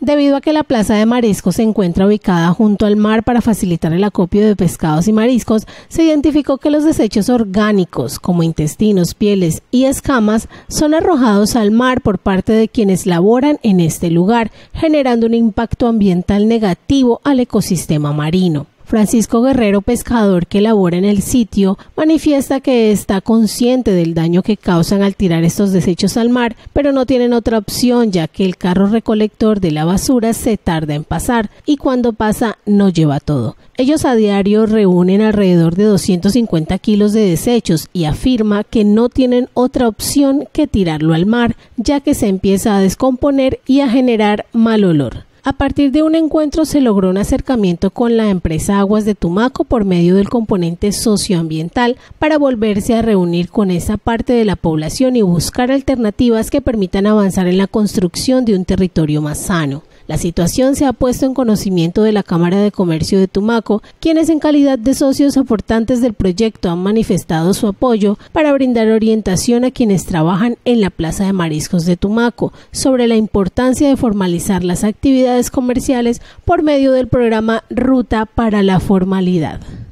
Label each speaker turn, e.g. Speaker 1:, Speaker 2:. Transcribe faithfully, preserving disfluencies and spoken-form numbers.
Speaker 1: Debido a que la plaza de mariscos se encuentra ubicada junto al mar para facilitar el acopio de pescados y mariscos, se identificó que los desechos orgánicos, como intestinos, pieles y escamas, son arrojados al mar por parte de quienes laboran en este lugar, generando un impacto ambiental negativo al ecosistema marino. Francisco Guerrero, pescador que labora en el sitio, manifiesta que está consciente del daño que causan al tirar estos desechos al mar, pero no tienen otra opción ya que el carro recolector de la basura se tarda en pasar y cuando pasa no lleva todo. Ellos a diario reúnen alrededor de doscientos cincuenta kilos de desechos y afirma que no tienen otra opción que tirarlo al mar, ya que se empieza a descomponer y a generar mal olor. A partir de un encuentro se logró un acercamiento con la empresa Aguas de Tumaco por medio del componente socioambiental para volverse a reunir con esa parte de la población y buscar alternativas que permitan avanzar en la construcción de un territorio más sano. La situación se ha puesto en conocimiento de la Cámara de Comercio de Tumaco, quienes en calidad de socios aportantes del proyecto han manifestado su apoyo para brindar orientación a quienes trabajan en la Plaza de Mariscos de Tumaco sobre la importancia de formalizar las actividades comerciales por medio del programa Ruta para la Formalidad.